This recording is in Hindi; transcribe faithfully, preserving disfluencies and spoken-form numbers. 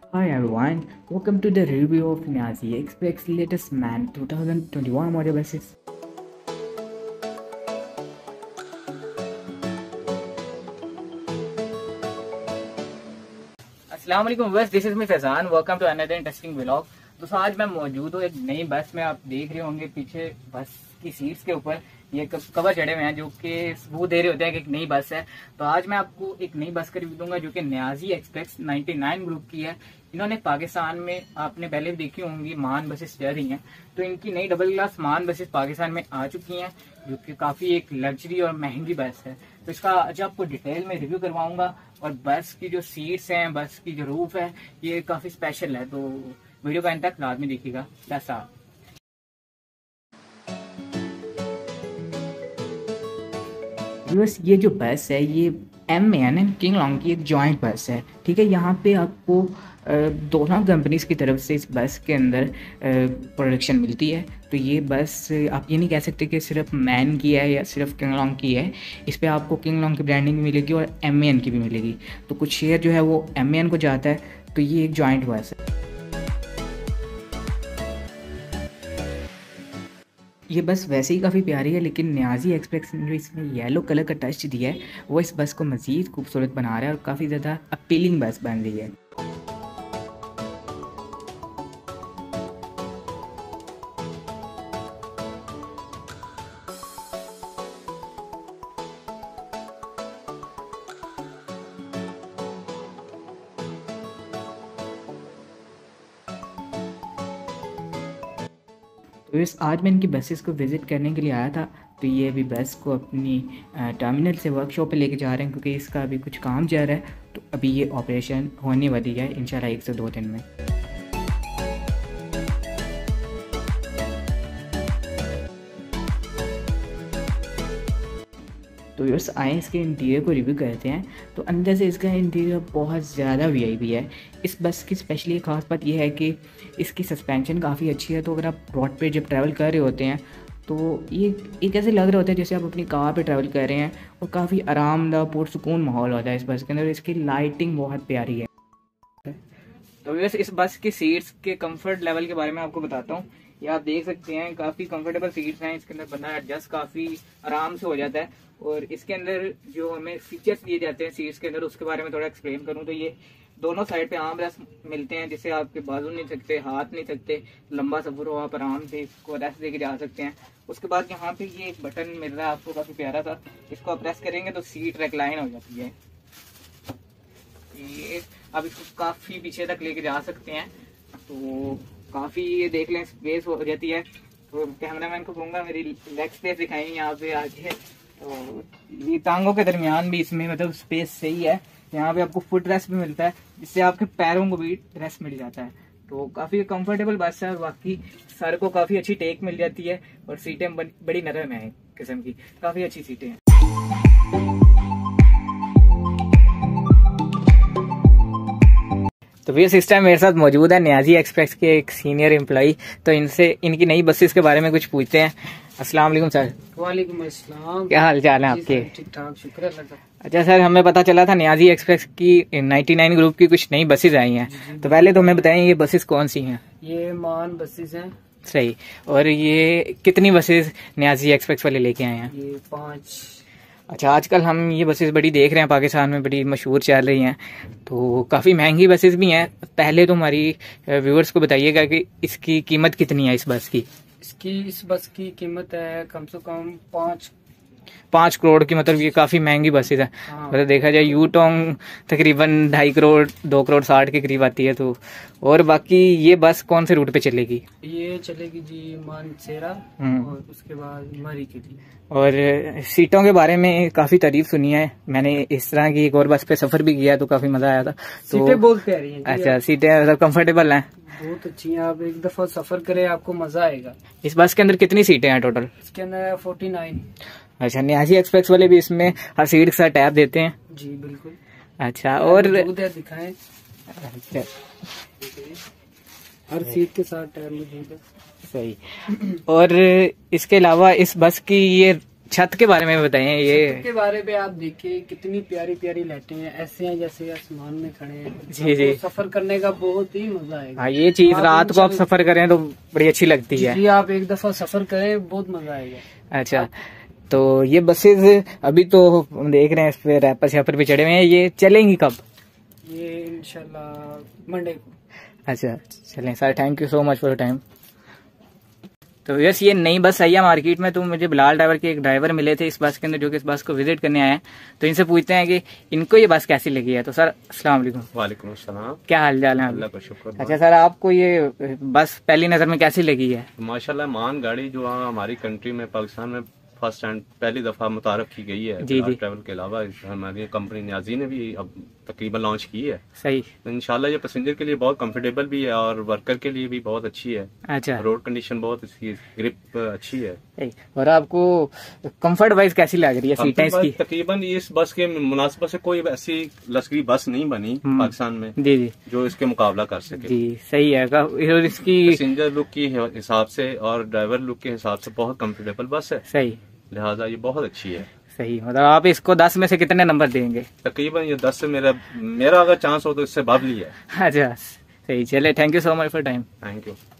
Hi everyone, welcome to the review of Niazi Express latest Man twenty twenty-one model buses. अस्सलाम वालेकुम बस, this is me Faizan. Welcome to another interesting vlog. दोस्तों आज मैं मौजूद हूँ एक नई बस में। आप देख रहे होंगे पीछे बस की सीट्स के ऊपर ये कवर चढ़े हुए हैं जो कि सबूत दे रहे होते हैं कि एक नई बस है। तो आज मैं आपको एक नई बस का रिव्यू दूंगा जो कि नियाजी एक्सप्रेस निन्यानवे ग्रुप की है। इन्होंने पाकिस्तान में, आपने पहले भी देखी होंगी, मान बसेस चल रही हैं, तो इनकी नई double class MAN buses Pakistan में आ चुकी हैं जो कि काफी एक लग्जरी और महंगी बस है। तो इसका आज आपको डिटेल में रिव्यू करवाऊंगा। और बस की जो सीट्स हैं, बस की जो रूफ है, ये काफी स्पेशल है, तो वीडियो का अंत तक लाजमी देखिएगा। That's all. व्यूअर्स, ये जो बस है ये M N and King Long की एक जॉइंट बस है। ठीक है, यहाँ पे आपको दोनों कंपनीज की तरफ से इस बस के अंदर प्रोडक्शन मिलती है। तो ये बस आप ये नहीं कह सकते कि सिर्फ मैन की है या सिर्फ किंग लॉन्ग की है। इस पर आपको किंग लॉन्ग की ब्रांडिंग भी मिलेगी और एम एन की भी मिलेगी। तो कुछ शेयर जो है वो एम एन को जाता है। तो ये एक जॉइंट बस है। ये बस वैसे ही काफ़ी प्यारी है, लेकिन नियाजी एक्सप्रेस ने जो इसमें येलो कलर का टच दिया है वो इस बस को मज़ीद खूबसूरत बना रहा है और काफ़ी ज़्यादा अपीलिंग बस बन रही है। तो इस आज मैं इनकी बसेस को विज़िट करने के लिए आया था। तो ये अभी बस को अपनी टर्मिनल से वर्कशॉप पे लेके जा रहे हैं क्योंकि इसका अभी कुछ काम चल रहा है। तो अभी ये ऑपरेशन होने वाली है इंशाल्लाह एक से दो दिन में। तो यस आए इसके इंटीरियर को रिव्यू करते हैं। तो अंदर से इसका इंटीरियर बहुत ज़्यादा वीआईपी है। इस बस की स्पेशली ख़ास बात यह है कि इसकी सस्पेंशन काफ़ी अच्छी है। तो अगर आप रोड पे जब ट्रैवल कर रहे होते हैं तो ये एक ऐसे लग रहा होता है जैसे आप अपनी कार पे ट्रैवल कर रहे हैं और काफ़ी आरामदायक पुरसुकून माहौल होता है इस बस के अंदर। इसकी लाइटिंग बहुत प्यारी है। तो यस इस बस की सीट्स के कंफर्ट लेवल के बारे में आपको बताता हूँ। ये आप देख सकते हैं काफ़ी कंफर्टेबल सीट्स हैं। इसके अंदर बंदा एडजस्ट काफ़ी आराम से हो जाता है। और इसके अंदर जो हमें फीचर्स दिए जाते हैं सीट्स के अंदर उसके बारे में थोड़ा एक्सप्लेन करूँ तो ये दोनों साइड पे आर्म रेस्ट मिलते हैं जिससे आपके बाजू नहीं थकते, हाथ नहीं थकते। लंबा सफर हो आप आराम से इसको रेस्ट देके जा सकते हैं। उसके बाद यहाँ पे ये एक बटन मिल रहा है आपको, काफ़ी प्यारा था। इसको आप प्रेस करेंगे तो सीट रेक्लाइन हो जाती है। ये आप इसको काफ़ी पीछे तक लेके जा सकते हैं। तो काफ़ी ये देख लें स्पेस हो जाती है। तो कैमरामैन को कहूँगा मेरी लेग स्पेस दिखाएंगे यहाँ पे आगे। तो ये टांगों के दरमियान भी इसमें मतलब स्पेस सही है। यहाँ पे आपको फुट रेस्ट भी मिलता है जिससे आपके पैरों को भी रेस्ट मिल जाता है। तो काफ़ी कंफर्टेबल बस है और बाकी सर को काफ़ी अच्छी टेक मिल जाती है और सीटें बड़ी नरम है किस्म की, काफ़ी अच्छी सीटें हैं। तो भैया इस टाइम मेरे साथ मौजूद है नियाजी एक्सप्रेस के एक सीनियर एम्प्लॉई। तो इनसे इनकी नई बसेस के बारे में कुछ पूछते हैं। अस्सलाम वालेकुम सर। वालेकुम अस्सलाम। क्या हाल चाल है आपके? ठीक ठाक, शुक्र अल्लाह का। अच्छा सर, हमें पता चला था नियाजी एक्सप्रेस की निन्यानवे ग्रुप की कुछ नई बसेस आई हैं। तो पहले तो हमें बताएं ये बसेस कौन सी हैं? ये मान बसेस हैं। सही। और ये कितनी बसेस नियाजी एक्सप्रेस वाले लेके आए हैं? ये पाँच। अच्छा, आजकल हम ये बसेस बड़ी देख रहे हैं, पाकिस्तान में बड़ी मशहूर चल रही हैं। तो काफ़ी महंगी बसेस भी हैं। पहले तो हमारी व्यूअर्स को बताइएगा कि इसकी कीमत कितनी है इस बस की? इसकी इस बस की कीमत है कम से कम पाँच पाँच करोड़ की। मतलब ये काफ़ी महंगी बसेस है। हाँ। मतलब देखा जाए यू-टॉन्ग तकरीबन ढाई करोड़ दो करोड़ साठ के करीब आती है। तो और बाकी ये बस कौन से रूट पे चलेगी? ये चलेगी जी मानसेरा और उसके बाद मरी के लिए। और सीटों के बारे में काफ़ी तारीफ सुनी है मैंने। इस तरह की एक और बस पे सफ़र भी किया तो काफ़ी मज़ा आया था। तो सीटें बहुत प्यारी हैं। अच्छा, सीटें मतलब कम्फर्टेबल हैं? बहुत अच्छी हैं। आप एक दफ़ा सफ़र करें आपको मज़ा आएगा। इस बस के अंदर कितनी सीटें हैं टोटल? इसके अंदर फोर्टी नाइन। अच्छा, नियाजी एक्सप्रेस वाले भी इसमें हर सीट के साथ टैब देते हैं? जी बिल्कुल। अच्छा, और दिखाएं। अच्छा, हर सीट के साथ टैब मौजूद है। सही। और इसके अलावा इस बस की ये छत के बारे में बताएं। ये छत के बारे में आप देखिए कितनी प्यारी प्यारी लाइटें हैं, ऐसे हैं जैसे आसमान में खड़े हैं। जी जी, सफर करने का बहुत ही मजा आएगा। हाँ, ये चीज रात को आप सफर करें तो बड़ी अच्छी लगती है। जी, आप एक दफा सफर करें, बहुत मजा आएगा। अच्छा, तो ये बसेज अभी तो हम देख रहे हैं इस पे रैपर शैपर पे चढ़े हुए हैं, ये चलेंगी कब? ये इंशाल्लाह मंडे को। अच्छा चलें sir, thank you so much for time. तो यस, ये नई बस आई है मार्केट में, तो मुझे बिलाल ड्राइवर के एक ड्राइवर मिले थे इस बस के अंदर जो कि इस बस को विजिट करने आए हैं, तो इनसे पूछते हैं कि इनको ये बस कैसी लगी है। तो सर अस्सलाम वालेकुम। वालेकुम अस्सलाम, क्या हाल चाल है? अल्लाह का शुक्र। अच्छा सर, आपको ये बस पहली नजर में कैसी लगी है? माशाल्लाह मान गाड़ी जो हमारी कंट्री में पाकिस्तान में फर्स्ट एंड पहली दफा मुतारफ की गई है। जी जी, ट्रैवल के अलावा हमारी कंपनी न्याजी ने भी अब तकरीबन लॉन्च की है। सही, तो इंशाल्लाह ये पैसेंजर के लिए बहुत कंफर्टेबल भी है और वर्कर के लिए भी बहुत अच्छी है। अच्छा, रोड कंडीशन बहुत इसकी ग्रिप अच्छी है। और आपको कंफर्ट वाइज कैसी लग रही है सीटें इसकी? तकरीबन इस बस के मुनासिबत से कोई ऐसी लश्करी बस नहीं बनी पाकिस्तान में जी जी जो इसके मुकाबला कर सके। जी सही है, और इसकी पैसेंजर लुक की हिसाब से और ड्राइवर लुक के हिसाब से बहुत कंफर्टेबल बस है। सही, लिहाजा ये बहुत अच्छी है। सही, मतलब आप इसको दस में से कितने नंबर देंगे? तकरीबन ये दस से मेरा मेरा अगर चांस हो तो इससे बाबली है। अच्छा सही, चले, thank you so much for time. Thank you.